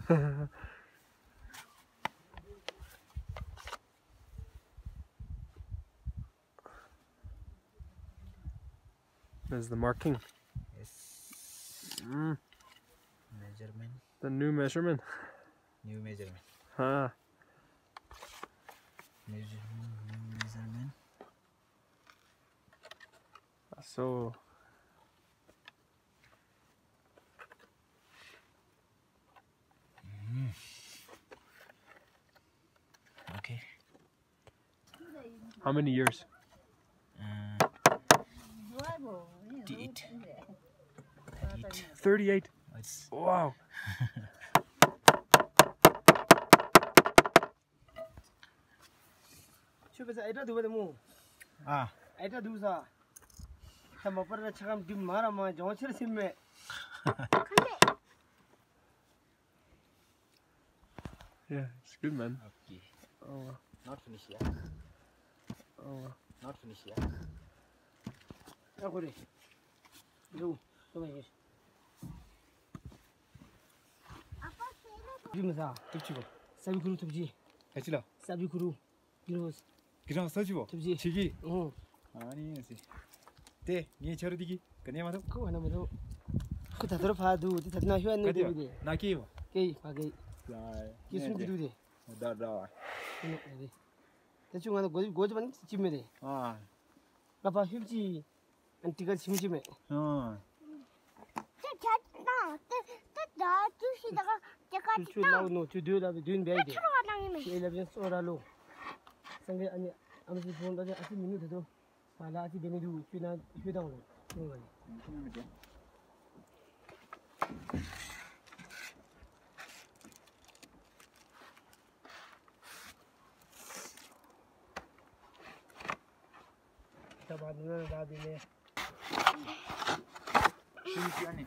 There's the marking. Yes. Measurement. The new measurement. New measurement. Huh. Measurement. New measurement. So. Okay. How many years? 38. 38. It's Wow. Yeah, it's good, man. okay. Oh. Not finished yet. Oh. Not finished yet. 해치라. 사비구루 기로스 그냥 써지고. 톱지. 치기. 아니 아니, 때, 니 저러디기. 그냥 맞아. 그거 하나만 그 다들 봐도 다들 휴안는 데비데 나기요. 게이 바게 자, 기술 기두데 다다. 네 대충 하나 고지만 집메데 아. 아빠 휴지 안티가 심심해 나 주시다가 제가 주 나오노 주 뒤에다가 뒤에 배이데 들어가다니면 일레빈 쏘라로 상게 아니 아무튼 본다지 아직 민우도 말라 아직 되네도 주나 휴다고 그런 거니 tabanan natin eh. Hindi yan eh.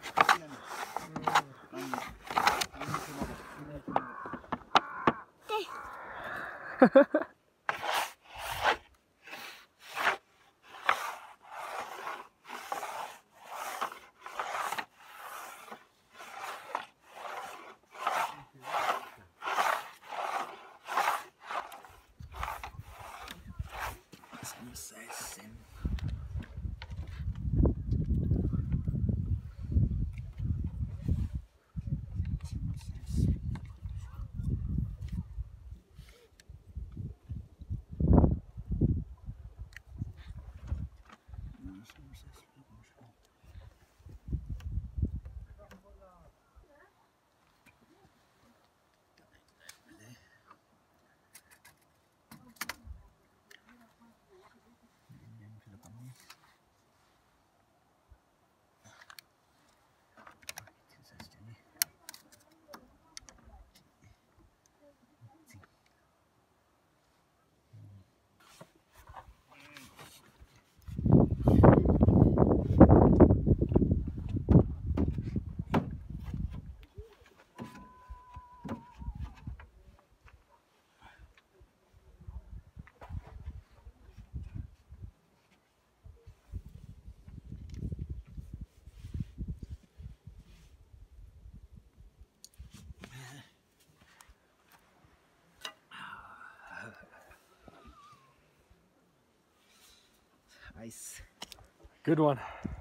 Nice. Good one.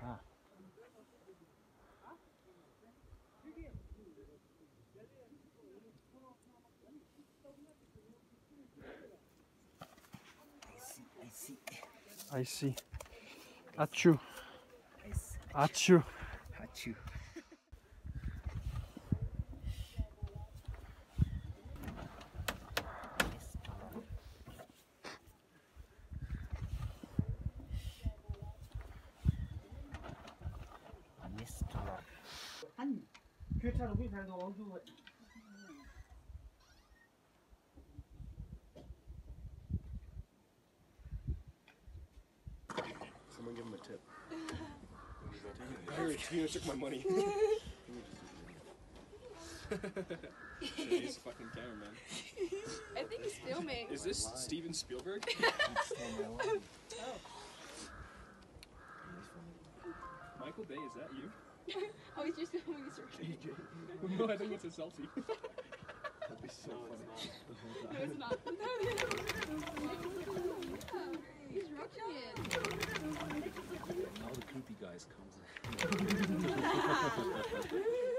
I see. Achoo. Achoo. Achoo. 교차로 비상도 원주 Someone give him a tip. He took my money. He's a fucking cameraman. I think he's filming. Is this Steven Spielberg? Michael Bay, is that you? Oh, he's just filming his record. No, I think it's a selfie. That'd be so funny. No, it's not. He's rocking it. Now the creepy guys comes in.